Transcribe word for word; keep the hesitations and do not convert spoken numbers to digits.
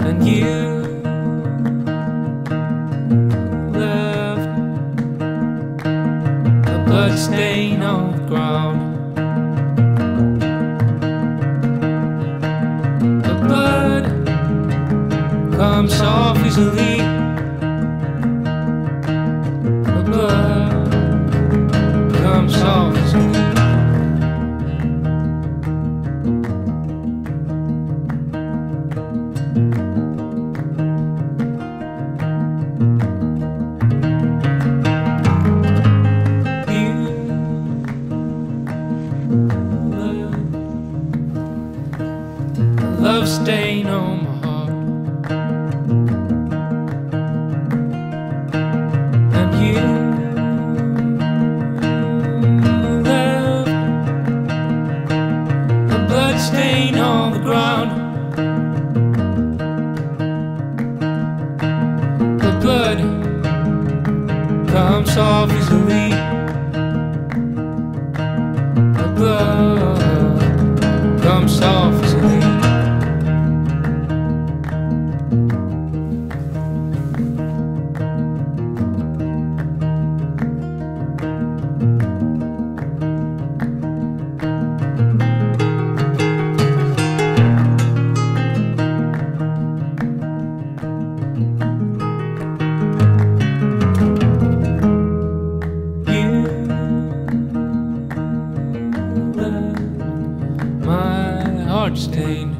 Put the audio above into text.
and you left a blood stain on the ground. The blood comes off easily. The blood comes off easily. Lovestain on my heart, and you left a blood stain on the ground. The blood comes off easily. The blood comes off easily. Stain.